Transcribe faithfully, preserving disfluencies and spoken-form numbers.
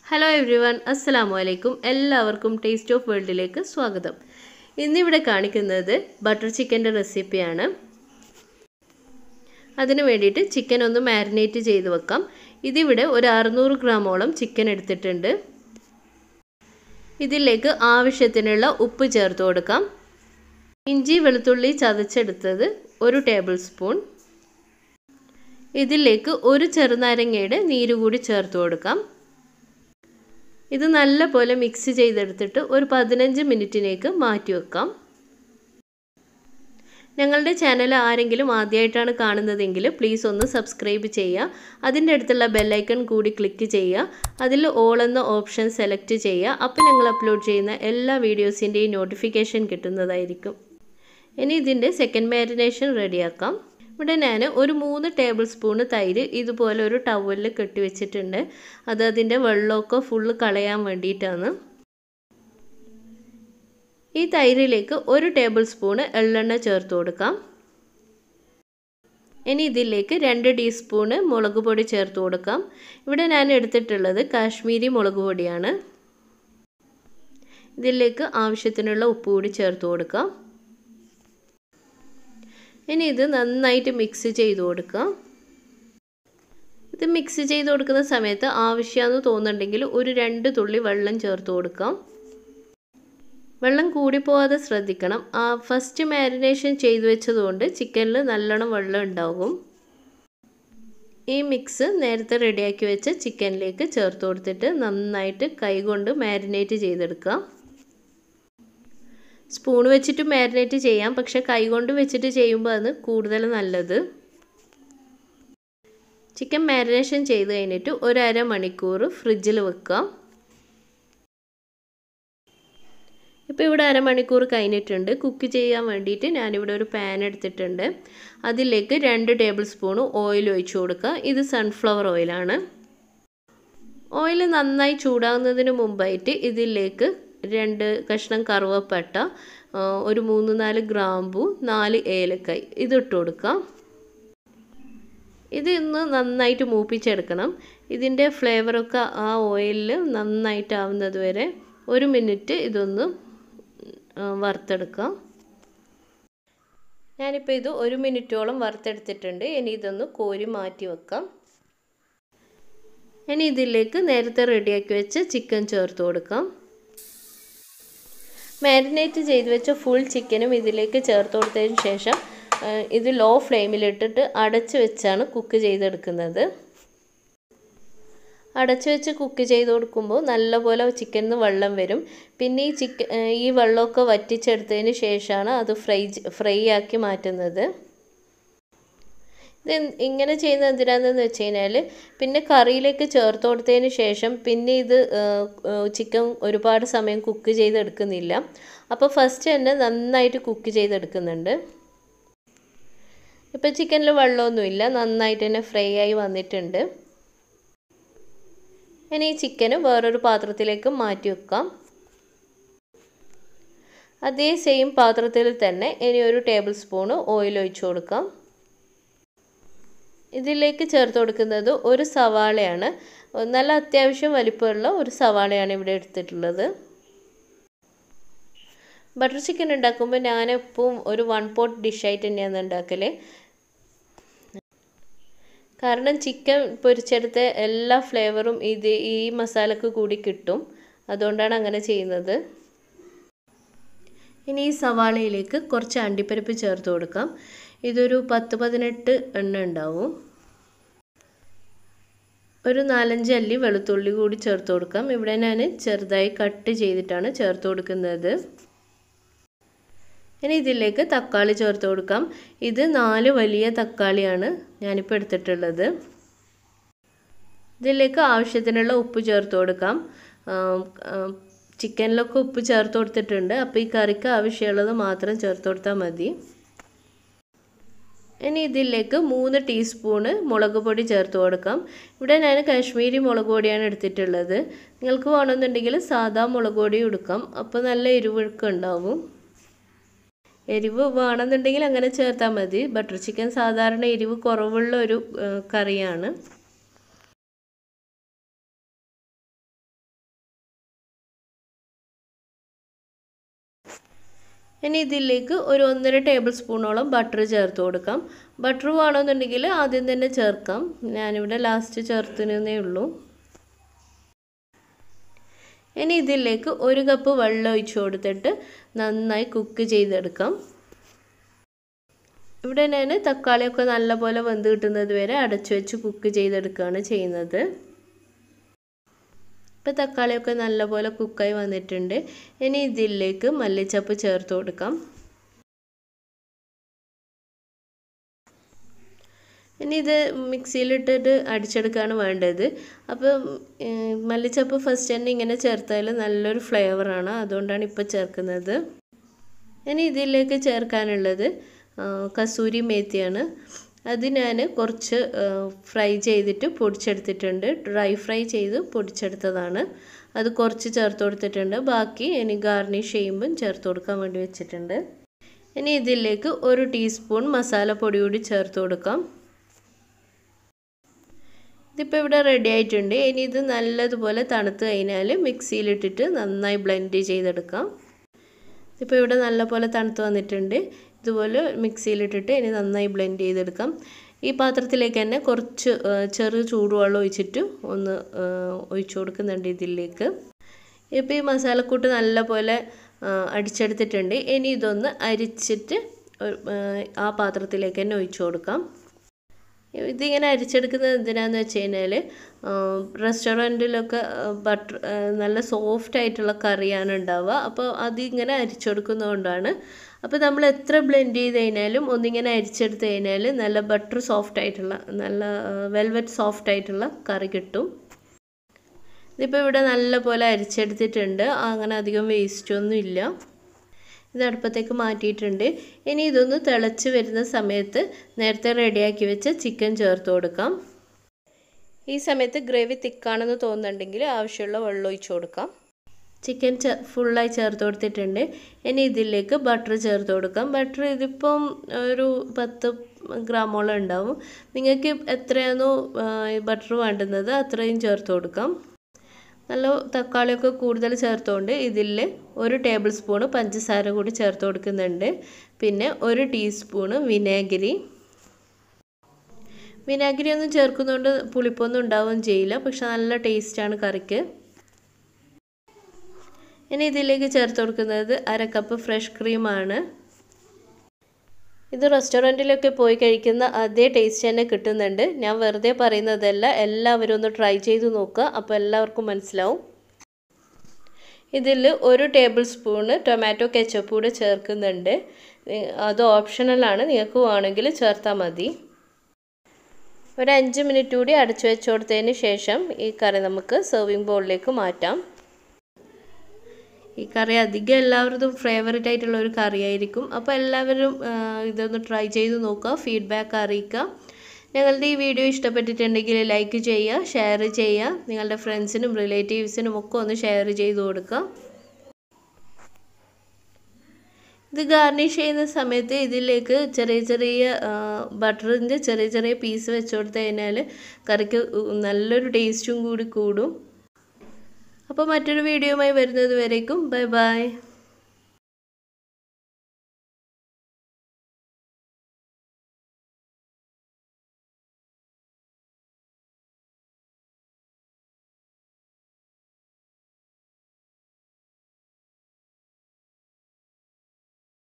Hello everyone, അസ്സലാമു അലൈക്കും. എല്ലാവർക്കും ടേസ്റ്റ് ഓഫ് വേൾഡിലേക്ക് സ്വാഗതം. ഇന്നിവിടെ കാണിക്കുന്നത് ബട്ടർ ചിക്കൻ്റെ റെസിപ്പിയാണ്. അതിന് വേണ്ടിയിട്ട് ചിക്കൻ ഒന്ന് മാരിനേറ്റ് ചെയ്ത് വെക്കാം. ഇതിവിടെ ഒരു അറുന്നൂറ് ഗ്രാമോളം ചിക്കൻ എടുത്തിട്ടുണ്ട്. ഇതിലേക്ക് ആവശ്യത്തിനുള്ള ഉപ്പ് ചേർത്ത് കൊടുക്കാം. ഇഞ്ചി വെളുത്തുള്ളി ചതച്ചെടുത്തത് ഒരു ടേബിൾ സ്പൂൺ. ഇതിലേക്ക് ഒരു ചെറുനാരങ്ങയുടെ നീര് കൂടി ചേർത്ത് കൊടുക്കാം. ഇത് നല്ലപോലെ മിക്സ് ചെയ്തെടുത്തിട്ട് ഒരു പതിനഞ്ച് മിനിറ്റിലേക്ക് മാറ്റി വെക്കാം. ഞങ്ങളുടെ ചാനൽ ആരെങ്കിലും ആദ്യമായിട്ടാണ് കാണുന്നതെങ്കിൽ പ്ലീസ് ഒന്ന് സബ്സ്ക്രൈബ് ചെയ്യുക. അതിൻ്റെ അടുത്തുള്ള ബെല്ലൈക്കൺ കൂടി ക്ലിക്ക് ചെയ്യുക. അതിൽ ഓൾ എന്ന ഓപ്ഷൻ സെലക്ട് ചെയ്യുക. അപ്പോൾ ഞങ്ങൾ അപ്ലോഡ് ചെയ്യുന്ന എല്ലാ വീഡിയോസിൻ്റെയും നോട്ടിഫിക്കേഷൻ കിട്ടുന്നതായിരിക്കും. ഇനി ഇതിൻ്റെ സെക്കൻഡ് മാരിനേഷൻ റെഡിയാക്കാം. ഇവിടെ ഞാൻ ഒരു മൂന്ന് ടേബിൾ സ്പൂണ് തൈര് ഇതുപോലെ ഒരു ടവലിൽ കെട്ടി വെച്ചിട്ടുണ്ട്. അത് അതിൻ്റെ വെള്ളമൊക്കെ ഫുള്ള് കളയാൻ വേണ്ടിയിട്ടാണ്. ഈ തൈരിലേക്ക് ഒരു ടേബിൾ സ്പൂണ് എള്ളെണ്ണ ചേർത്ത് കൊടുക്കാം. ഇനി ഇതിലേക്ക് രണ്ട് ടീസ്പൂണ് മുളക് പൊടി ചേർത്ത് കൊടുക്കാം. ഇവിടെ ഞാൻ എടുത്തിട്ടുള്ളത് കാശ്മീരി മുളക് പൊടിയാണ്. ഇതിലേക്ക് ആവശ്യത്തിനുള്ള ഉപ്പ് കൂടി ചേർത്ത് കൊടുക്കാം. ഇനി ഇത് നന്നായിട്ട് മിക്സ് ചെയ്ത് കൊടുക്കാം. ഇത് മിക്സ് ചെയ്ത് കൊടുക്കുന്ന സമയത്ത് ആവശ്യമെന്ന് തോന്നുന്നുണ്ടെങ്കിൽ ഒരു രണ്ട് തുള്ളി വെള്ളം ചേർത്ത് കൊടുക്കാം. വെള്ളം കൂടിപ്പോവാതെ ശ്രദ്ധിക്കണം. ആ ഫസ്റ്റ് മാരിനേഷൻ ചെയ്ത് വെച്ചതുകൊണ്ട് ചിക്കനിൽ നല്ലോണം വെള്ളം ഉണ്ടാകും. ഈ മിക്സ് നേരത്തെ റെഡിയാക്കി വെച്ച ചിക്കനിലേക്ക് ചേർത്ത് കൊടുത്തിട്ട് നന്നായിട്ട് കൈകൊണ്ട് മാരിനേറ്റ് ചെയ്തെടുക്കാം. സ്പൂൺ വെച്ചിട്ട് മാരിനേറ്റ് ചെയ്യാം, പക്ഷെ കൈകൊണ്ട് വെച്ചിട്ട് ചെയ്യുമ്പോൾ അത് കൂടുതൽ നല്ലത്. ചിക്കൻ മാരിനേഷൻ ചെയ്ത് കഴിഞ്ഞിട്ട് ഒരു അര മണിക്കൂർ ഫ്രിഡ്ജിൽ വെക്കാം. ഇപ്പോൾ ഇവിടെ അരമണിക്കൂർ കഴിഞ്ഞിട്ടുണ്ട്. കുക്ക് ചെയ്യാൻ വേണ്ടിയിട്ട് ഞാനിവിടെ ഒരു പാൻ എടുത്തിട്ടുണ്ട്. അതിലേക്ക് രണ്ട് ടേബിൾ സ്പൂൺ ഓയിൽ ഒഴിച്ചു കൊടുക്കുക. ഇത് സൺഫ്ലവർ ഓയിലാണ്. ഓയിൽ നന്നായി ചൂടാകുന്നതിന് മുമ്പായിട്ട് ഇതിലേക്ക് രണ്ട് കഷ്ണം കറുവപ്പട്ട, ഒരു മൂന്ന് നാല് ഗ്രാമ്പു, നാല് ഏലക്കായ് ഇതിട്ട് കൊടുക്കാം. ഇത് ഇന്ന് നന്നായിട്ട് മൂപ്പിച്ചെടുക്കണം. ഇതിൻ്റെ ഫ്ലേവറൊക്കെ ആ ഓയിലിൽ നന്നായിട്ട് ആവുന്നത് വരെ ഒരു മിനിറ്റ് ഇതൊന്ന് വറുത്തെടുക്കാം. ഞാനിപ്പോൾ ഇത് ഒരു മിനിറ്റോളം വറുത്തെടുത്തിട്ടുണ്ട്. ഇനി ഇതൊന്ന് കോരി മാറ്റി വെക്കാം. ഇനി ഇതിലേക്ക് നേരത്തെ റെഡിയാക്കി വെച്ച ചിക്കൻ ചേർത്ത് കൊടുക്കാം. മാരിനേറ്റ് ചെയ്ത് വെച്ച ഫുൾ ചിക്കനും ഇതിലേക്ക് ചേർത്ത് കൊടുത്തതിന് ശേഷം ഇത് ലോ ഫ്ലെയിമിലിട്ടിട്ട് അടച്ച് വെച്ചാണ് കുക്ക് ചെയ്തെടുക്കുന്നത്. അടച്ച് വെച്ച് കുക്ക് ചെയ്ത് കൊടുക്കുമ്പോൾ നല്ലപോലെ ചിക്കനിൽ നിന്ന് വെള്ളം വരും. പിന്നെ ഈ ചിക്കൻ ഈ വെള്ളമൊക്കെ വറ്റിച്ചെടുത്തതിന് ശേഷമാണ് അത് ഫ്രൈ ഫ്രൈ ആക്കി മാറ്റുന്നത്. ഇത് ഇങ്ങനെ ചെയ്യുന്നത് എന്തിനാണെന്ന് വെച്ച് കഴിഞ്ഞാൽ പിന്നെ കറിയിലേക്ക് ചേർത്ത് കൊടുത്തതിന് ശേഷം പിന്നെ ഇത് ചിക്കൻ ഒരുപാട് സമയം കുക്ക് ചെയ്തെടുക്കുന്നില്ല. അപ്പോൾ ഫസ്റ്റ് തന്നെ നന്നായിട്ട് കുക്ക് ചെയ്തെടുക്കുന്നുണ്ട്. ഇപ്പോൾ ചിക്കനിൽ വെള്ളമൊന്നുമില്ല, നന്നായിട്ട് തന്നെ ഫ്രൈ ആയി വന്നിട്ടുണ്ട്. ഇനി ഈ ചിക്കന് വേറൊരു പാത്രത്തിലേക്ക് മാറ്റി വെക്കാം. അതേ സെയിം പാത്രത്തിൽ തന്നെ ഇനി ഒരു ടേബിൾ സ്പൂണ് ഓയിൽ ഒഴിച്ചു കൊടുക്കാം. ഇതിലേക്ക് ചേർത്ത് കൊടുക്കുന്നത് ഒരു സവാളയാണ്. നല്ല അത്യാവശ്യം വലിപ്പമുള്ള ഒരു സവാളയാണ് ഇവിടെ എടുത്തിട്ടുള്ളത്. ബട്ടർ ചിക്കൻ ഉണ്ടാക്കുമ്പോൾ ഞാനെപ്പോഴും ഒരു വൺ പോട്ട് ഡിഷായിട്ട് തന്നെയാണ് ഉണ്ടാക്കൽ. കാരണം ചിക്കൻ പൊരിച്ചെടുത്ത എല്ലാ ഫ്ലേവറും ഇത് ഈ മസാലക്ക് കൂടി കിട്ടും. അതുകൊണ്ടാണ് അങ്ങനെ ചെയ്യുന്നത്. ഇനി ഈ സവാളയിലേക്ക് കുറച്ച് അണ്ടിപ്പരിപ്പ് ചേർത്ത് കൊടുക്കാം. ഇതൊരു പത്ത് പതിനെട്ട് എണ്ണ ഉണ്ടാവും. ഒരു നാലഞ്ച് അല്ലി വെളുത്തുള്ളി കൂടി ചേർത്ത് കൊടുക്കാം. ഇവിടെ ഞാൻ ചെറുതായി കട്ട് ചെയ്തിട്ടാണ് ചേർത്ത് കൊടുക്കുന്നത്. ഇനി ഇതിലേക്ക് തക്കാളി ചേർത്ത് കൊടുക്കാം. ഇത് നാല് വലിയ തക്കാളിയാണ് ഞാനിപ്പോൾ എടുത്തിട്ടുള്ളത്. ഇതിലേക്ക് ആവശ്യത്തിനുള്ള ഉപ്പ് ചേർത്ത് കൊടുക്കാം. ചിക്കനിലൊക്കെ ഉപ്പ് ചേർത്ത് കൊടുത്തിട്ടുണ്ട്. അപ്പോൾ ഈ കറിക്ക് ആവശ്യമുള്ളത് മാത്രം ചേർത്ത് കൊടുത്താൽ മതി. ഇനി ഇതിലേക്ക് മൂന്ന് ടീസ്പൂണ് മുളക് പൊടി ചേർത്ത് കൊടുക്കാം. ഇവിടെ ഞാൻ കാശ്മീരി മുളക് പൊടിയാണ് എടുത്തിട്ടുള്ളത്. നിങ്ങൾക്ക് വേണമെന്നുണ്ടെങ്കിൽ സാധാ മുളക് പൊടി എടുക്കാം. അപ്പോൾ നല്ല എരിവൊക്കെ ഉണ്ടാവും. എരിവ് വേണമെന്നുണ്ടെങ്കിൽ അങ്ങനെ ചേർത്താൽ മതി. ബട്ടർ ചിക്കൻ സാധാരണ എരിവ് കുറവുള്ള ഒരു കറിയാണ്. ഇനി ഇതിലേക്ക് ഒരു ഒന്നര ടേബിൾ സ്പൂണോളം ബട്ടർ ചേർത്ത് കൊടുക്കാം. ബട്ടർ വേണമെന്നുണ്ടെങ്കിൽ ആദ്യം തന്നെ ചേർക്കാം. ഞാനിവിടെ ലാസ്റ്റ് ചേർത്തുന്നേ ഉള്ളൂ. ഇനി ഇതിലേക്ക് ഒരു കപ്പ് വെള്ളം ഒഴിച്ചു കൊടുത്തിട്ട് നന്നായി കുക്ക് ചെയ്തെടുക്കാം. ഇവിടെ ഞാൻ തക്കാളിയൊക്കെ നല്ലപോലെ വെന്ത് കിട്ടുന്നത് വരെ അടച്ചു വെച്ച് കുക്ക് ചെയ്തെടുക്കുകയാണ് ചെയ്യുന്നത്. ഇപ്പോൾ തക്കാളിയൊക്കെ നല്ലപോലെ കുക്കായി വന്നിട്ടുണ്ട്. ഇനി ഇതിലേക്ക് മല്ലിച്ചപ്പ് ചേർത്ത് കൊടുക്കാം. ഇനി ഇത് മിക്സിയിലിട്ടിട്ട് അടിച്ചെടുക്കുകയാണ് വേണ്ടത്. അപ്പോൾ മല്ലിച്ചപ്പ് ഫസ്റ്റ് തന്നെ ഇങ്ങനെ ചേർത്താൽ നല്ലൊരു ഫ്ലേവറാണ്, അതുകൊണ്ടാണ് ഇപ്പോൾ ചേർക്കുന്നത്. ഇനി ഇതിലേക്ക് ചേർക്കാനുള്ളത് കസൂരി മേത്തിയാണ്. അത് ഞാൻ കുറച്ച് ഫ്രൈ ചെയ്തിട്ട് പൊടിച്ചെടുത്തിട്ടുണ്ട്. ഡ്രൈ ഫ്രൈ ചെയ്ത് പൊടിച്ചെടുത്തതാണ്. അത് കുറച്ച് ചേർത്ത് കൊടുത്തിട്ടുണ്ട്. ബാക്കി ഇനി ഗാർണിഷ് ചെയ്യുമ്പം ചേർത്ത് കൊടുക്കാൻ വേണ്ടി വെച്ചിട്ടുണ്ട്. ഇനി ഇതിലേക്ക് ഒരു ടീസ്പൂൺ മസാലപ്പൊടി കൂടി ചേർത്ത് കൊടുക്കാം. ഇതിപ്പോൾ ഇവിടെ റെഡി ആയിട്ടുണ്ട്. ഇനി ഇത് നല്ലതുപോലെ തണുത്ത് കഴിഞ്ഞാൽ മിക്സിയിലിട്ടിട്ട് നന്നായി ബ്ലെൻഡ് ചെയ്തെടുക്കാം. ഇപ്പോൾ ഇവിടെ നല്ലപോലെ തണുത്ത് വന്നിട്ടുണ്ട്. ഇതുപോലെ മിക്സിയിലിട്ടിട്ട് ഇനി നന്നായി ബ്ലെൻഡ് ചെയ്തെടുക്കാം. ഈ പാത്രത്തിലേക്ക് തന്നെ കുറച്ച് ചെറു ചൂടുവെള്ളം ഒഴിച്ചിട്ട് ഒന്ന് ഒഴിച്ചു കൊടുക്കുന്നുണ്ട് ഇതിലേക്ക്. ഇപ്പോൾ ഈ മസാലക്കൂട്ട് നല്ലപോലെ അടിച്ചെടുത്തിട്ടുണ്ട്. ഇനി ഇതൊന്ന് അരിച്ചിട്ട് ആ പാത്രത്തിലേക്ക് തന്നെ ഒഴിച്ചു കൊടുക്കാം. ഇതിങ്ങനെ അരിച്ചെടുക്കുന്നത് എന്തിനാന്ന് വെച്ച് കഴിഞ്ഞാൽ റെസ്റ്റോറൻറ്റിലൊക്കെ ബട്ടർ നല്ല സോഫ്റ്റ് ആയിട്ടുള്ള കറിയാണ് ഉണ്ടാവുക. അപ്പോൾ അതിങ്ങനെ അരിച്ചെടുക്കുന്നതുകൊണ്ടാണ്. അപ്പോൾ നമ്മൾ എത്ര ബ്ലെൻഡ് ചെയ്ത് കഴിഞ്ഞാലും ഒന്നിങ്ങനെ അരിച്ചെടുത്ത് കഴിഞ്ഞാൽ നല്ല ബട്ടർ സോഫ്റ്റ് ആയിട്ടുള്ള നല്ല വെൽവെറ്റ് സോഫ്റ്റ് ആയിട്ടുള്ള കറി കിട്ടും. ഇതിപ്പോൾ ഇവിടെ നല്ല പോലെ അരിച്ചെടുത്തിട്ടുണ്ട്. അങ്ങനെ അധികം വേസ്റ്റൊന്നും ഇല്ല. ഇത് അടുപ്പത്തേക്ക് മാറ്റിയിട്ടുണ്ട്. ഇനി ഇതൊന്ന് തിളച്ച് വരുന്ന സമയത്ത് നേരത്തെ റെഡിയാക്കി വെച്ച ചിക്കൻ ചേർത്ത് കൊടുക്കാം. ഈ സമയത്ത് ഗ്രേവി തിക്കാണെന്ന് തോന്നുന്നുണ്ടെങ്കിൽ ആവശ്യമുള്ള വെള്ളം ഒഴിച്ച് കൊടുക്കാം. ചിക്കൻ ചെ ഫുള്ളായി ചേർത്ത് കൊടുത്തിട്ടുണ്ട്. ഇനി ഇതിലേക്ക് ബട്ടർ ചേർത്ത് കൊടുക്കാം. ബട്ടർ ഇതിപ്പം ഒരു പത്ത് ഗ്രാമോളം ഉണ്ടാവും. നിങ്ങൾക്ക് എത്രയാണോ ബട്ടർ വേണ്ടുന്നത് അത്രയും ചേർത്ത് കൊടുക്കാം. നല്ല തക്കാളിയൊക്കെ കൂടുതൽ ചേർത്തുകൊണ്ട് ഇതിൽ ഒരു ടേബിൾ സ്പൂണ് പഞ്ചസാര കൂടി ചേർത്ത് കൊടുക്കുന്നുണ്ട്. പിന്നെ ഒരു ടീസ്പൂണ് വിനാഗിരി. വിനാഗിരി ഒന്നും ചേർക്കുന്നതുകൊണ്ട് പുളിപ്പൊന്നും ഉണ്ടാവുകയും ചെയ്യില്ല, പക്ഷെ നല്ല ടേസ്റ്റാണ് കറിക്ക്. ഇനി ഇതിലേക്ക് ചേർത്ത് കൊടുക്കുന്നത് അര കപ്പ് ഫ്രഷ് ക്രീമാണ്. ഇത് റെസ്റ്റോറൻറ്റിലൊക്കെ പോയി കഴിക്കുന്ന അതേ ടേസ്റ്റ് തന്നെ കിട്ടുന്നുണ്ട്. ഞാൻ വെറുതെ പറയുന്നതല്ല, എല്ലാവരും ഒന്ന് ട്രൈ ചെയ്ത് നോക്കുക. അപ്പോൾ എല്ലാവർക്കും മനസ്സിലാവും. ഇതിൽ ഒരു ടേബിൾ സ്പൂണ് ടൊമാറ്റോ കെച്ചപ്പ് കൂടെ ചേർക്കുന്നുണ്ട്. അത് ഓപ്ഷണലാണ്, നിങ്ങൾക്ക് വേണമെങ്കിൽ ചേർത്താൽ മതി. ഒരു അഞ്ച് മിനിറ്റ് കൂടി അടച്ചു വെച്ച് കൊടുത്തതിന് ശേഷം ഈ കറി നമുക്ക് സെർവിങ് ബൗളിലേക്ക് മാറ്റാം. ഈ കറി അധികം എല്ലാവരും ഫേവറേറ്റ് ആയിട്ടുള്ള ഒരു കറിയായിരിക്കും. അപ്പോൾ എല്ലാവരും ഇതൊന്ന് ട്രൈ ചെയ്ത് നോക്കുക, ഫീഡ്ബാക്ക് അറിയിക്കുക. ഞങ്ങളുടെ ഈ വീഡിയോ ഇഷ്ടപ്പെട്ടിട്ടുണ്ടെങ്കിൽ ലൈക്ക് ചെയ്യുക, ഷെയർ ചെയ്യുക. നിങ്ങളുടെ ഫ്രണ്ട്സിനും റിലേറ്റീവ്സിനും ഒക്കെ ഒന്ന് ഷെയർ ചെയ്ത് കൊടുക്കുക. ഇത് ഗാർണിഷ് ചെയ്യുന്ന സമയത്ത് ഇതിലേക്ക് ചെറിയ ചെറിയ ബട്ടറിൻ്റെ ചെറിയ ചെറിയ പീസ് വെച്ച് കൊടുത്തു കഴിഞ്ഞാൽ കറിക്ക് നല്ലൊരു ടേസ്റ്റും കൂടി കൂടും. അപ്പോൾ മറ്റൊരു വീഡിയോയുമായി വരുന്നത് വരേക്കും ബൈ ബൈ.